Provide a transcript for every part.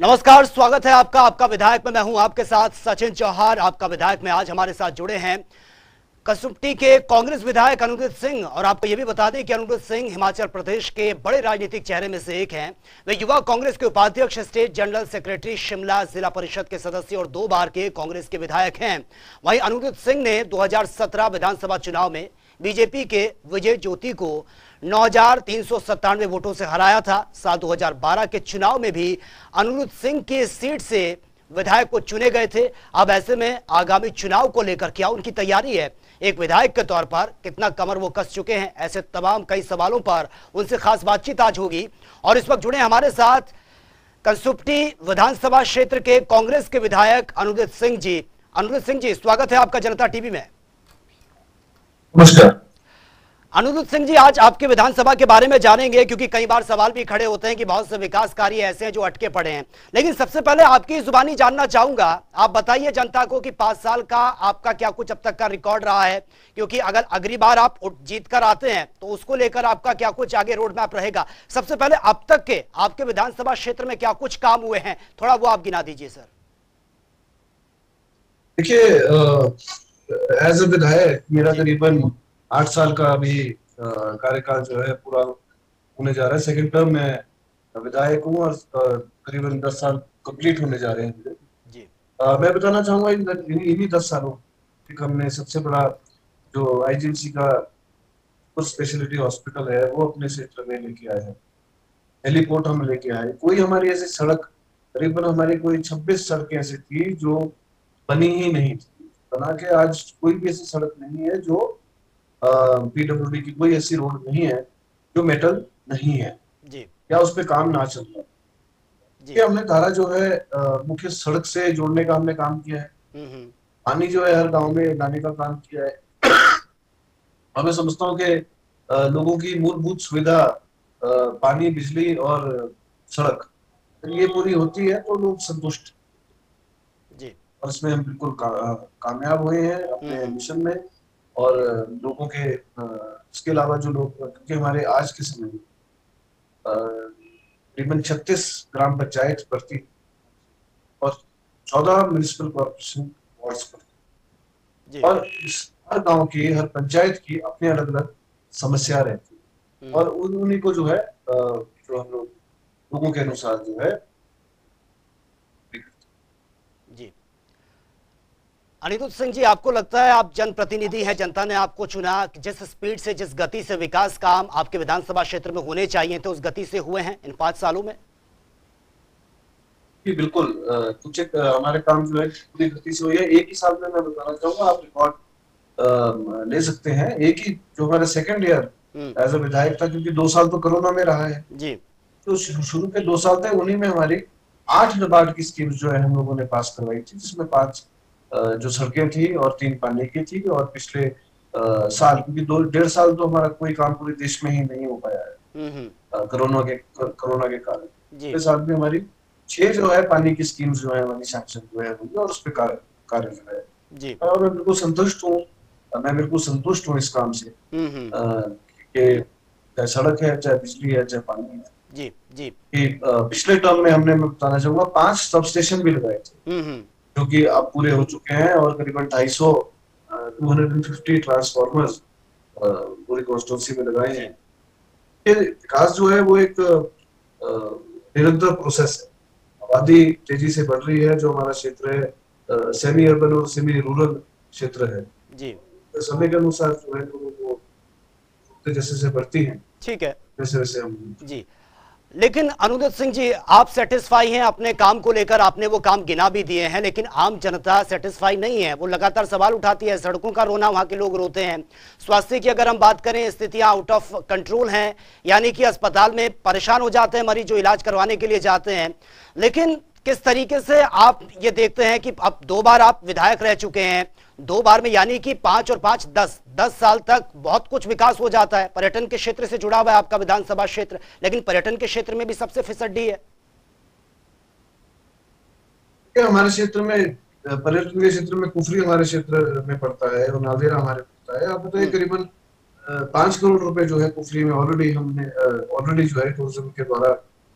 नमस्कार, स्वागत है आपका आपका विधायक में। मैं हूं आपके साथ सचिन चौहान। आपका विधायक में आज हमारे साथ जुड़े हैं कसुम्पटी के कांग्रेस विधायक अनुग्रत सिंह। और आपको यह भी बता दें कि अनुग्रत सिंह हिमाचल प्रदेश के बड़े राजनीतिक चेहरे में से एक हैं। वे युवा कांग्रेस के उपाध्यक्ष, स्टेट जनरल सेक्रेटरी शिमला, जिला परिषद के सदस्य और 2 बार के कांग्रेस के विधायक हैं। वहीं अनुग्रत सिंह ने 2017 विधानसभा चुनाव में बीजेपी के विजय ज्योति को 9,397 वोटों से हराया था। साल 2012 के चुनाव में भी अनुग्रत सिंह की सीट से विधायक को चुने गए थे। अब ऐसे में आगामी चुनाव को लेकर क्या उनकी तैयारी है, एक विधायक के तौर पर कितना कमर वो कस चुके हैं, ऐसे तमाम कई सवालों पर उनसे खास बातचीत आज होगी। और इस वक्त जुड़े हमारे साथ कसुम्पटी विधानसभा क्षेत्र के कांग्रेस के विधायक अनुग्रत सिंह जी। अनुग्रत सिंह जी, स्वागत है आपका जनता टीवी में। नमस्कार। अनुग्रत सिंह जी, आज आपके विधानसभा के बारे में जानेंगे, क्योंकि कई बार सवाल भी खड़े होते हैं कि बहुत से विकास कार्य ऐसे हैं जो अटके पड़े हैं। लेकिन सबसे पहले आपकी जुबानी जानना चाहूंगा, आप बताइए जनता को कि 5 साल का आपका क्या कुछ अब तक का रिकॉर्ड रहा है, क्योंकि अगर अगली बार आप जीत कर आते हैं तो उसको लेकर आपका क्या कुछ आगे रोड मैप रहेगा। सबसे पहले अब तक के आपके विधानसभा क्षेत्र में क्या कुछ काम हुए हैं, थोड़ा वो आप गिना दीजिए सर। देखिए, एज ए विधायक मेरा करीबन 8 साल का अभी कार्यकाल जो है पूरा होने जा रहा है। सेकंड टर्म में विधायक हूँ और करीबन 10 साल कंप्लीट होने जा रहे हैं मुझे जी। मैं बताना चाहूंगा इन्हीं 10 सालों हमने सबसे बड़ा जो आईजीएमसी का स्पेशलिटी हॉस्पिटल है वो अपने क्षेत्र में लेके आए हैं। हेलीपोर्ट हम लेके आए। कोई हमारी ऐसी सड़क, करीबन हमारी कोई 26 सड़कें ऐसी थी जो बनी ही नहीं थी। बना के आज कोई भी ऐसी सड़क नहीं है जो पीडब्ल्यूडी की कोई ऐसी रोड नहीं है जो मेटल नहीं है जी। या उस पर काम ना चल रहा है। ये हमने धारा जो है मुख्य सड़क से जोड़ने का हमने काम किया है। पानी जो है हर गांव में लाने का काम किया है। मैं समझता हूँ कि लोगों की मूलभूत सुविधा पानी, बिजली और सड़क, ये पूरी होती है तो लोग संतुष्ट जी। और इसमें हम बिल्कुल कामयाब हुए हैं अपने मिशन में। और लोगों के इसके अलावा जो लोग, क्योंकि हमारे आज के समय में तकरीबन 36 ग्राम पंचायत भर्ती और 14 म्युनिसिपल कॉर्पोरेशन वार्ड्स भर्ती, और हर गांव की, हर पंचायत की अपनी अलग अलग समस्या रहती है और उन्हीं को जो है जो हम लोग लोगों के अनुसार जो है। जी। अनुग्रत सिंह जी, आपको लगता है आप जनप्रतिनिधि हैं, जनता ने आपको चुना, जिस स्पीड से, जिस गति से विकास काम आपके विधानसभा क्षेत्र में होने चाहिए थे उस गति से हुए हैं इन 5 सालों में? जी बिल्कुल। कुछ एक हमारे काम जो है पूरी गति से हुई है। एक ही साल में मैं बताना चाहूंगा, आप रिकॉर्ड ले सकते हैं। एक ही जो हमारा सेकंड ईयर एज ए विधायक था, क्योंकि 2 साल तो कोरोना में रहा है जी, तो शुरू के 2 साल थे, उन्हीं में हमारी 8 नाबार्ड की स्कीम्स जो है हम लोगों ने पास करवाई थी, जिसमें 5 जो सड़कें थी और 3 पानी की थी। और पिछले साल, क्योंकि 2.5 साल तो हमारा कोई काम पूरे देश में ही नहीं हो पाया है कोरोना के कारण। पिछले साल भी हमारी 6 जो है पानी की स्कीम्स जो है हमारी सैंक्शन जो है और उस पर कार्य जो है। और मैं बिल्कुल संतुष्ट हूँ, इस काम से कि चाहे सड़क है, चाहे बिजली है, चाहे पानी है। जी जी। पिछले टर्म में हमने, मैं बताना चाहूंगा, 5 सब स्टेशन भी लगाए थे जो कि अब पूरे हो चुके हैं और करीबन 250 ट्रांसफॉर्मर्स पूरी कॉन्स्टिट्यूंसी में लगाए हैं। ये विकास जो है वो एक निरंतर प्रोसेस है। आबादी तेजी से बढ़ रही है। जो हमारा क्षेत्र है सेमी अर्बन और सेमी रूरल क्षेत्र है जी। समय के अनुसार जो है लोगों को जैसे बढ़ती है, ठीक है, वैसे वैसे हम जी। लेकिन अनुग्रत सिंह जी, आप सेटिस्फाई हैं अपने काम को लेकर? आपने वो काम गिना भी दिए हैं, लेकिन आम जनता सेटिस्फाई नहीं है। वो लगातार सवाल उठाती है। सड़कों का रोना वहां के लोग रोते हैं। स्वास्थ्य की अगर हम बात करें, स्थितियां आउट ऑफ कंट्रोल हैं, यानी कि अस्पताल में परेशान हो जाते हैं मरीज जो इलाज करवाने के लिए जाते हैं। लेकिन किस तरीके से आप ये देखते हैं कि अब 2 बार आप विधायक रह चुके हैं, 2 बार में यानी कि 5 और 5 10 साल तक बहुत कुछ विकास हो जाता है। पर्यटन के क्षेत्र से जुड़ा हुआ है आपका विधानसभा क्षेत्र, लेकिन पर्यटन के क्षेत्र में भी सबसे फिसड्डी है। हमारे क्षेत्र में, पर्यटन के क्षेत्र में कुफरी हमारे क्षेत्र में पड़ता है और नादेरा हमारे पड़ता है। आप बताइए, करीबन 5 करोड़ रुपए जो है कुफरी में ऑलरेडी जो है टूरिज्म के द्वारा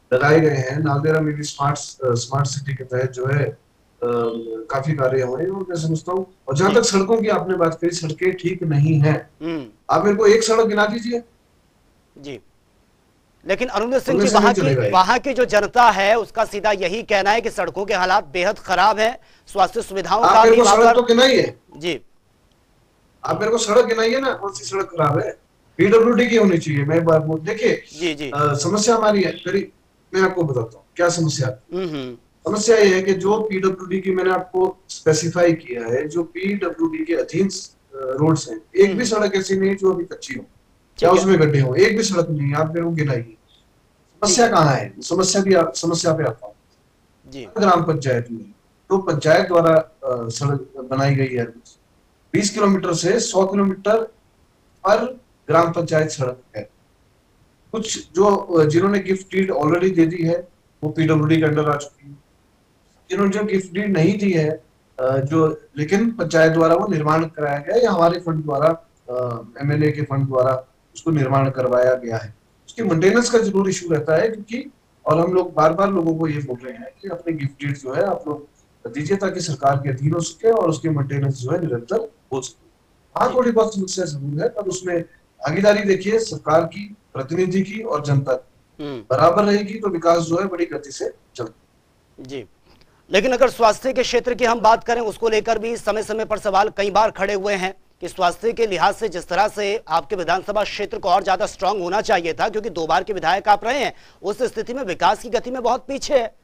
लगाए गए हैं। नालदेहरा में भी स्मार्ट सिटी के तहत जो है काफी कार्य हुए हैं, और मैं समझता हूँ। और जहां जी तक सड़कों की आपने बात करी, सड़कें ठीक नहीं है। हम्म आप मेरे को एक सड़क गिना दीजिए, जी। लेकिन अरुण सिंह उनमें जी, से नहीं चलेगा ये। वहां की जो जनता है उसका सीधा यही कहना है कि सड़कों के हालात बेहद खराब है, स्वास्थ्य सुविधाओं आप का मेरे भी को वहां सड़क पर। तो गिनाइए, जी आप मेरे को सड़क गिनाइए ना, कौन सी सड़क खराब है। पीडब्ल्यूडी की होनी चाहिए। मैं बात देखिए, जी जी। समस्या हमारी है करीब, मैं आपको बताता हूँ क्या समस्या है। हम्म। समस्या ये है कि जो पीडब्ल्यूडी की, मैंने आपको स्पेसिफाई किया है, जो पीडब्ल्यूडी के अधीन रोड्स हैं, एक भी हम्म। सड़क ऐसी नहीं है जो अभी कच्ची हो या ठीक है। उसमें गड्ढे हो। एक भी सड़क नहीं है, आप मेरे को गिनाइए। ठीक समस्या है। कहाँ है? समस्या पे आता हूँ। जी ग्राम पंचायत में, तो पंचायत द्वारा सड़क बनाई गई है, 20 किलोमीटर से 100 किलोमीटर पर ग्राम पंचायत सड़क है। कुछ जो जिन्होंने गिफ्ट डीड ऑलरेडी दे दी है, वो पीडब्ल्यूडी के अंडर आ चुकी है। जिन्होंने जो गिफ्ट डीड नहीं दी है, जो लेकिन पंचायत द्वारा वो निर्माण कराया गया, या हमारे फंड द्वारा, एमएलए के फंड द्वारा उसको निर्माण करवाया गया है, उसके मेंटेनेंस का जरूर इशू रहता है। क्योंकि और हम लोग बार बार लोगों को ये बोल रहे हैं कि अपने गिफ्ट डीड जो है आप लोग दीजिए, ताकि सरकार के अधीन हो सके और उसकी मेंटेनेंस जो है निरंतर हो सके। हाँ, जी। थोड़ी बहुत समस्या जरूर है, पर उसमें भागीदारी देखिए सरकार की, प्रतिनिधि की और जनता की हम्म। बराबर रहेगी, तो विकास जो है बड़ी गति से चलता है। जी। लेकिन अगर स्वास्थ्य के क्षेत्र की हम बात करें, उसको लेकर भी समय समय पर सवाल कई बार खड़े हुए हैं कि स्वास्थ्य के लिहाज से जिस तरह से आपके विधानसभा क्षेत्र को और ज्यादा स्ट्रांग होना चाहिए था, क्योंकि 2 बार के विधायक आप रहे हैं, उस स्थिति में विकास की गति में बहुत पीछे है।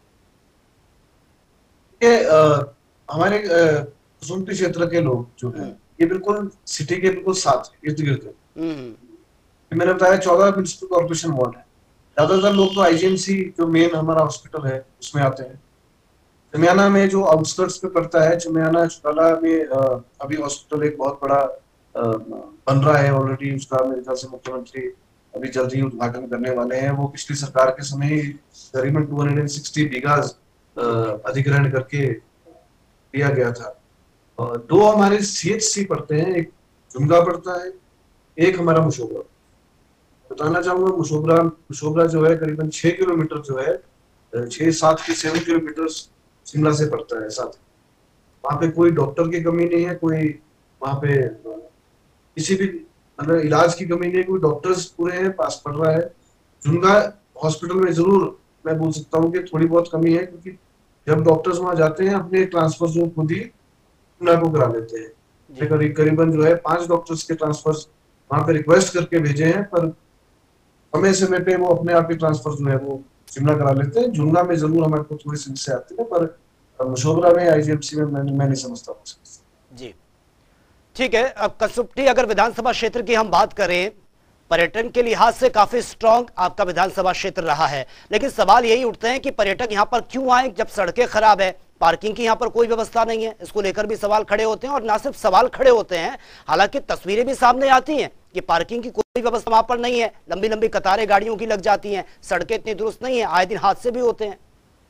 हमारे कसुम्पटी क्षेत्र के लोग जो हैं, ये बिल्कुल सिटी के बिल्कुल साथ इर्द गिर्द है। हम्म। मैंने बताया 14 म्युनिसिपल कॉर्पोरेशन वार्ड है। ज्यादातर लोग तो आईजीएमसी जो मेन हमारा हॉस्पिटल है उसमें आते हैं। चमियाना में जो आउटस्कर्ट्स पे पड़ता है, चमियाना चुटाला में अभी हॉस्पिटल एक बहुत बड़ा बन रहा है ऑलरेडी। उसका मेरे ख्याल से मुख्यमंत्री अभी जल्द ही उद्घाटन करने वाले हैं। वो पिछली सरकार के समय ही करीबन 260 बीघा अधिग्रहण करके दिया गया था। और 2 हमारे सीएचसी पड़ते हैं, एक जुमगा पड़ता है, एक हमारा मुशोबरा। बताना चाहूंगा, मुशोबरा जो है करीबन 6 किलोमीटर जो है, 7 किलोमीटर शिमला से पड़ता है साथ। वहां पे कोई डॉक्टर की कमी नहीं है, कोई वहां पे किसी भी मतलब इलाज की कमी नहीं है, कोई डॉक्टर्स पूरे हैं, पास पड़ रहा है। जुमगा हॉस्पिटल में जरूर मैं बोल सकता हूँ कि थोड़ी बहुत कमी है, क्योंकि जब डॉक्टर्स वहां जाते हैं अपने ट्रांसफर जो खुद ही शिमला को करा लेते हैं। करीबन जो है 5 डॉक्टर्स के ट्रांसफर वहां पे रिक्वेस्ट करके भेजे हैं, पर समय समय पे वो अपने आप ही ट्रांसफर जो है वो शिमला करा लेते हैं। जुमला में जरूर हमारे को थोड़ी समस्या आती है, पर मशोबरा में, आईजीएमसी में मैं नहीं समझता हूँ। जी ठीक है। अब कसुम्पटी अगर विधानसभा क्षेत्र की हम बात करें, पर्यटन के लिहाज से काफी स्ट्रांग आपका विधानसभा क्षेत्र रहा है, लेकिन सवाल यही उठते हैं कि पर्यटक यहां पर क्यों आए जब सड़कें खराब है, पार्किंग की यहां पर कोई व्यवस्था नहीं है। इसको लेकर भी सवाल खड़े होते हैं, और ना सिर्फ सवाल खड़े होते हैं, हालांकि तस्वीरें भी सामने आती हैं कि पार्किंग की कोई व्यवस्था वहां पर नहीं है, लंबी लंबी कतारें गाड़ियों की लग जाती हैं, सड़कें इतनी दुरुस्त नहीं है, आए दिन हादसे भी होते हैं।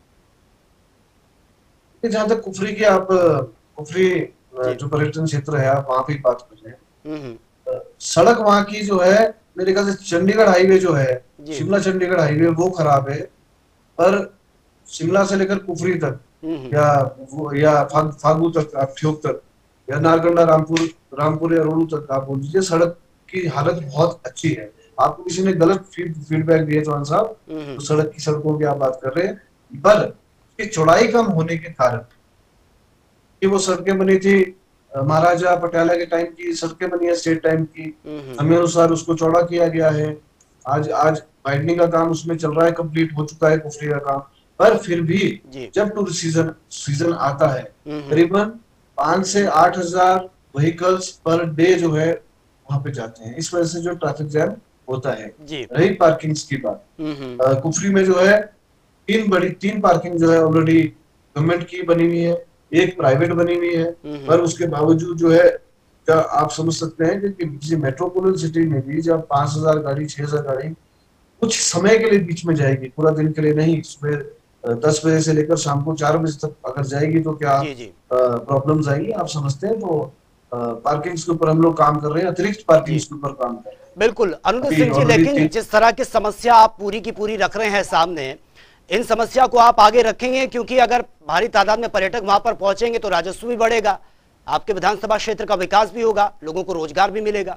जहां तक कुफरी की आप कुफरी जो पर्यटन क्षेत्र है, आप वहां पे बात कर रहे हैं, सड़क वहां की जो है, मेरे ख्याल से चंडीगढ़ हाईवे जो है, शिमला चंडीगढ़ हाईवे, वो खराब है। पर शिमला से लेकर कुफरी तक या फागू तक, आप ठियोग तक, या नारकंडा रामपुर या रोडू तक आप बोल दीजिए, सड़क की हालत बहुत अच्छी है। आपको किसी ने गलत फीडबैक दिया चौहान साहब, तो सड़कों की आप बात कर रहे हैं, पर चौड़ाई कम होने के कारण, कि वो सड़कें बनी थी महाराजा पटियाला के टाइम की सड़कें बनी है, स्टेट टाइम की, समय अनुसार उसको चौड़ा किया गया है। आज वाइडनिंग का काम उसमें चल रहा है, कंप्लीट हो चुका है कुफरी का काम। पर फिर भी जब टूरिस्ट सीजन आता है, करीबन 5 से 8 हजार व्हीकल्स पर डे जो है वहां पे जाते हैं। इस वजह से जो ट्रैफिक जैम होता है। रही पार्किंग की बात, कुफरी में जो है 3 पार्किंग जो है ऑलरेडी गवर्नमेंट की बनी हुई है, एक प्राइवेट बनी हुई है। पर उसके बावजूद जो है, क्या आप समझ सकते हैं कि किसी मेट्रोपोलिटन सिटी में भी जब 5000 गाड़ी, 6000 गाड़ी कुछ समय के लिए बीच में जाएगी, पूरा दिन के लिए नहीं, सुबह 10 बजे से लेकर शाम को 4 बजे तक अगर जाएगी, तो क्या प्रॉब्लम्स आएंगी, आप समझते हैं। तो पार्किंग के ऊपर हम लोग काम कर रहे हैं, अतिरिक्त पार्किंग के ऊपर काम कर रहे हैं। बिल्कुल अनुरुद्ध अभी सिंह जी, ऑलरेडी लेकिन जिस तरह की समस्या आप पूरी की पूरी रख रहे हैं सामने, इन समस्या को आप आगे रखेंगे? क्योंकि अगर भारी तादाद में पर्यटक वहां पर पहुंचेंगे तो राजस्व भी बढ़ेगा, आपके विधानसभा क्षेत्र का विकास भी होगा, लोगों को रोजगार भी मिलेगा।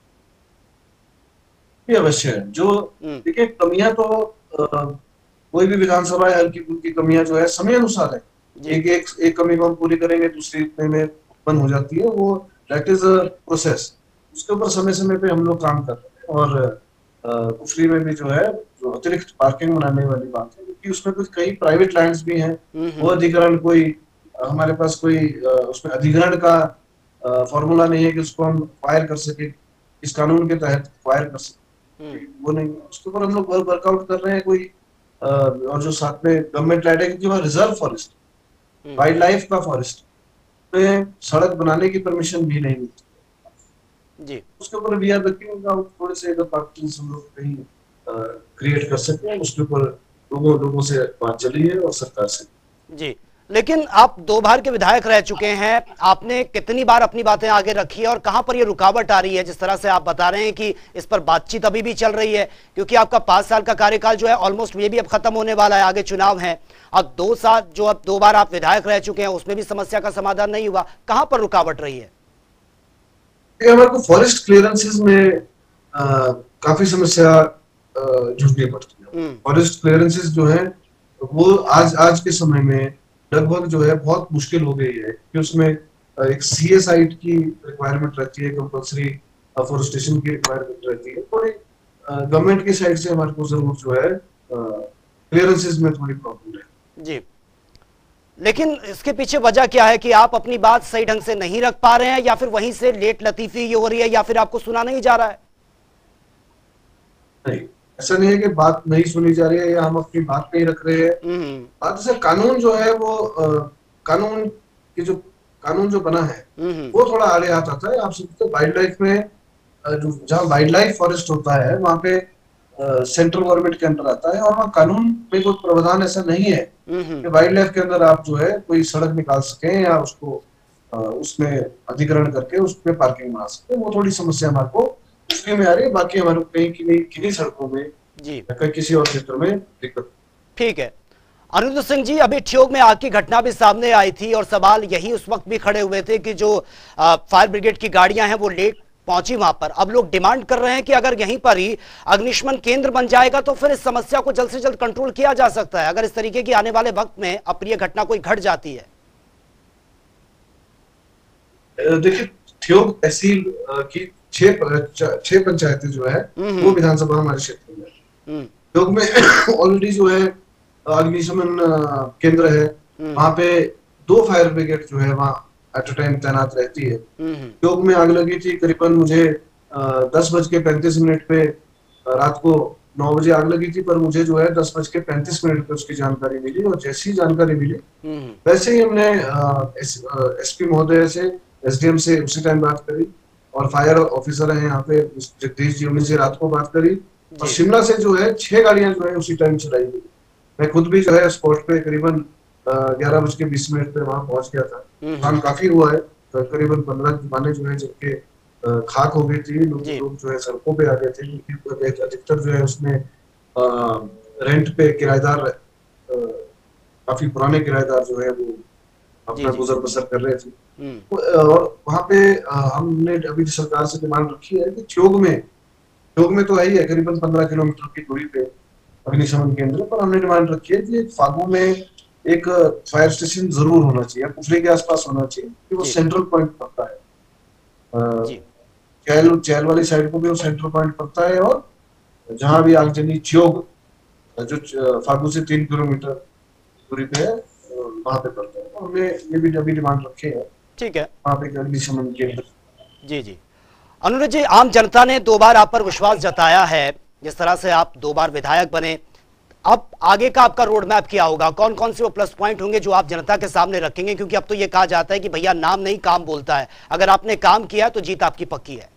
ये अवश्य है। जो हम्म। देखिए कमियां तो कोई भी विधानसभा है, हल्की फुल्की कमियां जो है समय अनुसार है। जी। एक कमी को हम पूरी करेंगे, दूसरी इतने में बंद हो जाती है, वो दैट इज अ प्रोसेस। उसके ऊपर समय समय पे हम लोग काम कर रहे हैं। और कुफरी में भी जो है, जो अतिरिक्त पार्किंग बनाने वाली बात है, क्योंकि उसमें कुछ कई प्राइवेट लैंड्स भी हैं। वो अधिग्रहण कोई हमारे पास कोई उसमें अधिग्रहण का फॉर्मूला नहीं है कि उसको हम फायर कर सके, इस कानून के तहत फायर कर सके, वो नहीं। उसके ऊपर हम लोग वर्कआउट कर रहे हैं। कोई और जो साथ में गवर्नमेंट लैंड है, क्योंकि वहाँ रिजर्व फॉरेस्ट, वाइल्ड लाइफ का फॉरेस्ट में सड़क बनाने की परमिशन भी नहीं मिलती जी उसके ऊपर वी आर वर्किंग आउट। थोड़े से अगर पार्टनर्स हम लोग कहीं क्रिएट कर सकते हैं, उसके ऊपर लोगों से बात चली है और सरकार से। जी। लेकिन आप 2 बार के विधायक रह चुके हैं, आपने कितनी बार अपनी बातें आगे रखी है और कहां पर ये रुकावट आ रही है? जिस तरह से आप बता रहे हैं कि इस पर बातचीत अभी भी चल रही है, क्योंकि आपका 5 साल का कार्यकाल जो है ऑलमोस्ट ये भी अब खत्म होने वाला है, आगे चुनाव है। अब 2 साल जो अब 2 बार आप विधायक रह चुके हैं, उसमें भी समस्या का समाधान नहीं हुआ, कहां पर रुकावट रही है? हमारे को फॉरेस्ट क्लियरेंसेस में काफी समस्या झूठनी पड़ती है। फॉरेस्ट क्लियरेंसेस जो है वो आज आज के समय में लगभग जो है बहुत मुश्किल हो गई है, कि उसमें एक सीए साइट की रिक्वायरमेंट रहती है, कंपल्सरी फॉरेस्टेशन की रिक्वायरमेंट रहती है। थोड़ी गवर्नमेंट की साइड से हमारे को जरूर जो है क्लियरेंसेस में थोड़ी प्रॉब्लम है। जी। लेकिन इसके पीछे वजह क्या है कि आप अपनी बात सही ढंग से नहीं रख पा रहे हैं, या फिर वहीं से लेट लतीफी ये हो रही है, या फिर आपको सुना नहीं जा रहा है? नहीं, ऐसा नहीं है कि बात नहीं सुनी जा रही है या हम अपनी बात नहीं रख रहे हैं। बात से कानून जो है वो कानून जो बना है वो थोड़ा आड़े हाथ आता है। आप समझते वाइल्ड लाइफ में जहाँ वाइल्ड लाइफ फॉरेस्ट होता है वहां पे सेंट्रल गवर्नमेंट के अंडर आता है, और वहाँ कानून में कोई प्रावधान ऐसा नहीं है कि वाइल्ड लाइफ के अंदर आप जो है कोई सड़क निकाल सकें या उसको उसमें अधिग्रहण करके उसमें पार्किंग बना सकें। वो थोड़ी समस्या हमारे को इसलिए में आ रही है। बाकी हमारे को कहीं किन्हीं सड़कों में जी कहीं किसी और क्षेत्र में दिक्कत। ठीक है। अनुरुद्ध सिंह जी, अभी ठियोग में आग की घटना भी सामने आई थी और सवाल यही उस वक्त भी खड़े हुए थे कि जो फायर ब्रिगेड की गाड़ियां हैं वो लेट पहुंची वहां पर। अब लोग डिमांड कर रहे हैं कि अगर यहीं पर ही अग्निशमन केंद्र बन जाएगा तो फिर इस समस्या को जल्द से जल्द कंट्रोल किया जा सकता है, अगर इस तरीके की आने वाले वक्त में अप्रिय घटना कोई घट जाती है। देखिए ठियोग तहसील की 6 पंचायतें जो है वो विधानसभा हमारे क्षेत्र में, ठियोग में ऑलरेडी जो है अग्निशमन केंद्र है। वहां पे 2 फायर ब्रिगेड जो है वहाँ एट अ टाइम तैनात रहती है। ठियोग में आग लगी थी करीबन मुझे 10:35 पे, रात को 9 बजे आग लगी थी, पर मुझे जो है 10:35 पे उसकी जानकारी मिली। और जैसी ही जानकारी मिली वैसे ही हमने एसपी महोदय से, एसडीएम से उसी टाइम बात करी, और फायर ऑफिसर हैं यहाँ पे जगदीश जी, उन्हीं से रात को बात करी, और शिमला से जो है 6 गाड़ियां जो है उसी टाइम चलाई गई। मैं खुद भी जो है स्पॉट पे करीबन 11:20 पे वहां पहुंच गया था। काम काफी हुआ है, तो करीबन 15 दुकानें जो है जिनके खाक हो गई थी। लोग जो है सड़कों पे आ गए थे, क्योंकि अधिकतर जो है उसमें रेंट पे किराएदार, काफी पुराने किराएदार जो है वो अपना गुजर बसर कर रहे थे। और वहां पे हमने अभी सरकार से डिमांड रखी है कि ठियोग में तो है ही है करीबन 15 किलोमीटर की दूरी पे अग्निशमन केंद्र, पर हमने डिमांड रखी है कि फागू में एक फायर स्टेशन जरूर होना चाहिए, कुफरी के आसपास होना चाहिए, कि वो सेंट्रल पॉइंट पड़ता है। चैल वाली साइड को भी वो सेंट्रल पॉइंट पड़ता है, और जहां भी आगजनी ठियोग जो फागू से 3 किलोमीटर दूरी पे है वहां पे पड़ता है। हमने ये भी अभी डिमांड रखी है। ठीक है, वहां पे अग्निशमन केंद्र। जी जी। अनुरुद्ध जी, आम जनता ने 2 बार आप पर विश्वास जताया है, जिस तरह से आप 2 बार विधायक बने, अब आगे का आपका रोड मैप क्या होगा? कौन कौन से वो प्लस पॉइंट होंगे जो आप जनता के सामने रखेंगे? क्योंकि अब तो ये कहा जाता है कि भैया नाम नहीं काम बोलता है, अगर आपने काम किया तो जीत आपकी पक्की है।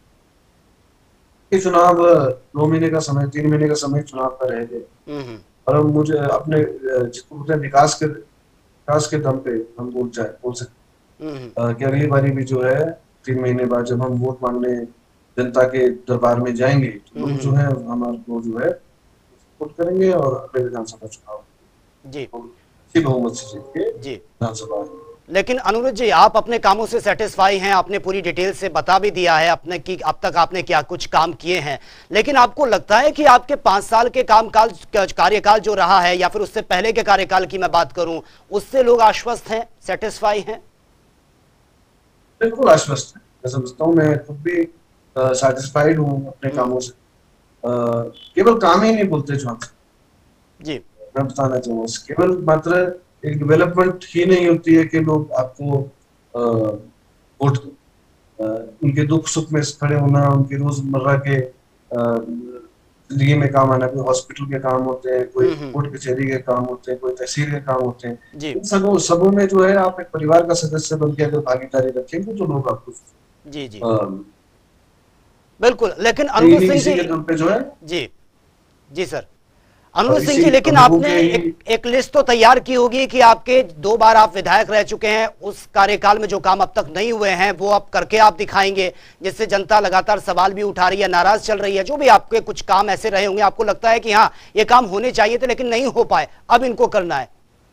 ये चुनाव 2 महीने का समय, 3 महीने का समय चुनाव का रह गए, और मुझे अपने जितने विकास के दम पे हम बोल सकते कि अगली बारी भी जो है 3 महीने बाद जब हम वोट मांगने जनता के दरबार में जाएंगे तो लोग जो है हमारे को जो है सपोर्ट करेंगे और अगले विधानसभा चुनाव जी इसी बहुमत से जीत के जी। विधानसभा। लेकिन अनुरुद्ध जी, आप अपने कामों से सेटिस्फाई हैं, आपने पूरी डिटेल से बता भी दिया है अपने कि अब तक आपने क्या कुछ काम किए हैं, लेकिन आपको लगता है कि आपके 5 साल के कार्यकाल जो रहा है या फिर उससे पहले के कार्यकाल की मैं बात करूं, उससे लोग आश्वस्त हैं, सेटिस्फाई हैं? बिल्कुल आश्वस्त है, मैं समझता हूँ, मैं खुद भी सेटिस्फाइड हूँ अपने कामों से। केवल काम ही नहीं बोलते जो जी, मैं बताना चाहूँगा, केवल मात्र एक डेवलपमेंट ही नहीं होती है कि लोग आपको वोट उनके दुख सुख में खड़े होना, उनके रोजमर्रा के जिंदगी में काम आना, कोई हॉस्पिटल के काम होते हैं, कोई कोर्ट कचहरी के काम होते हैं, कोई तहसील के काम होते हैं, इन सबों में जो है आप एक परिवार का सदस्य बन के अगर भागीदारी रखेंगे तो लोग आपको जी जी बिल्कुल। लेकिन अनुरुद्ध सिंह जी जो है जी जी सर, अनुरुद्ध सिंह जी, लेकिन आपने एक लिस्ट तो तैयार की होगी कि आपके 2 बार आप विधायक रह चुके हैं, उस कार्यकाल में जो काम अब तक नहीं हुए हैं वो अब करके आप दिखाएंगे, जिससे जनता लगातार सवाल भी उठा रही है, नाराज चल रही है। जो भी आपके कुछ काम ऐसे रहे होंगे, आपको लगता है कि हाँ ये काम होने चाहिए थे लेकिन नहीं हो पाए, अब इनको करना है।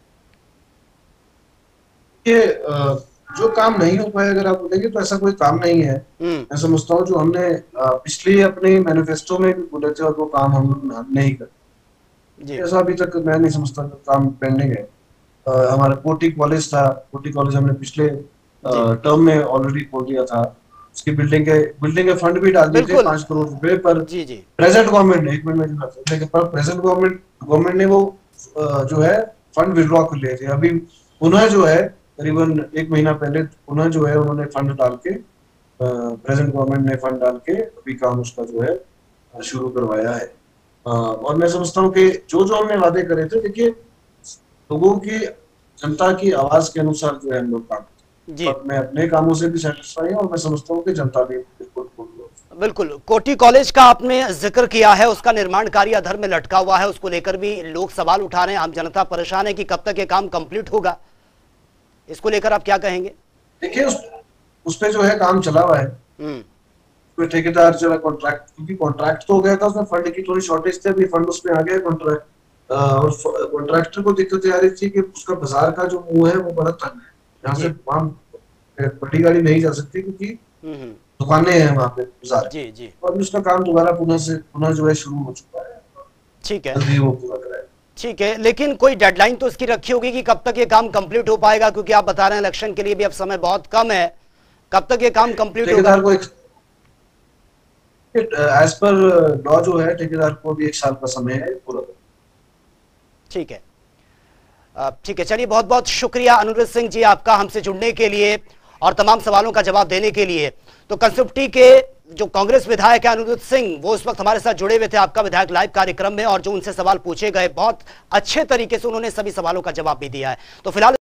ये जो काम नहीं हो पाए अगर आप बोलेंगे तो ऐसा कोई काम नहीं है। मैं समझता हूँ जो हमने पिछले अपने मैनिफेस्टो में भी बोले थे और वो काम हम नहीं कर, ऐसा अभी तक मैं नहीं समझता काम पेंडिंग है। हमारा कोटी कॉलेज था, कोटी कॉलेज हमने पिछले टर्म में ऑलरेडी खोल दिया था, उसकी बिल्डिंग के फंड भी डाल दिए थे 5 करोड़ रुपए पर। प्रेजेंट गवर्नमेंट ने, एक मिनट में, प्रेजेंट गवर्नमेंट ने वो जो है फंड विड्रॉ कर लिए थे। अभी पुनः जो है करीबन 1 महीना पहले पुनः जो है उन्होंने फंड डाल के, प्रेजेंट गवर्नमेंट ने फंड डाल के अभी काम उसका जो है शुरू करवाया है। और मैं समझता हूँ कि जो हमने वादे करे थे, देखिए लोगों की, जनता की आवाज के अनुसार जो है हम लोग काम, और मैं अपने कामों से भी सेटिस्फाई हूँ और मैं समझता हूँ कि जनता भी बिल्कुल। कोटी कॉलेज का आपने जिक्र किया है, उसका निर्माण कार्य अधर में लटका हुआ है, उसको लेकर भी लोग सवाल उठा रहे हैं, आम जनता परेशान है कि कब तक ये काम कंप्लीट होगा, इसको लेकर आप क्या कहेंगे? देखिए उस पे जो है काम चला हुआ है, कोई ठेकेदार जो है कॉन्ट्रैक्ट, क्योंकि कॉन्ट्रैक्ट तो हो गया था, उसमें फंड की थोड़ी शॉर्टेज थी, अभी फंड उसमें आ गया कॉन्ट्रैक्ट, और कॉन्ट्रैक्टर को दिक्कत आ रही थी कि उसका बाजार का जो मुंह है वो बड़ा तंग है, जहाँ से वहां बड़ी गाड़ी नहीं जा सकती क्योंकि दुकानें हैं वहां पे, बाजार जी जी, और उसका काम दोबारा पुनः जो है शुरू हो चुका है। ठीक है, जल्दी वो पूरा कराए। ठीक है, लेकिन कोई डेडलाइन तो इसकी रखी होगी कि कब तक ये काम कंप्लीट हो पाएगा, क्योंकि आप बता रहे हैं इलेक्शन के लिए भी अब समय बहुत कम है, कब तक ये काम कंप्लीट होगा? एज पर लॉ जो है ठेकेदार को भी 1 साल का समय है पूरा। ठीक है, ठीक है, चलिए, बहुत बहुत शुक्रिया अनुरुद्ध सिंह जी आपका हमसे जुड़ने के लिए और तमाम सवालों का जवाब देने के लिए। तो कंसुम्प्टी के जो कांग्रेस विधायक है अनुरुद्ध सिंह, वो इस वक्त हमारे साथ जुड़े हुए थे आपका विधायक लाइव कार्यक्रम में, और जो उनसे सवाल पूछे गए बहुत अच्छे तरीके से उन्होंने सभी सवालों का जवाब भी दिया है। तो फिलहाल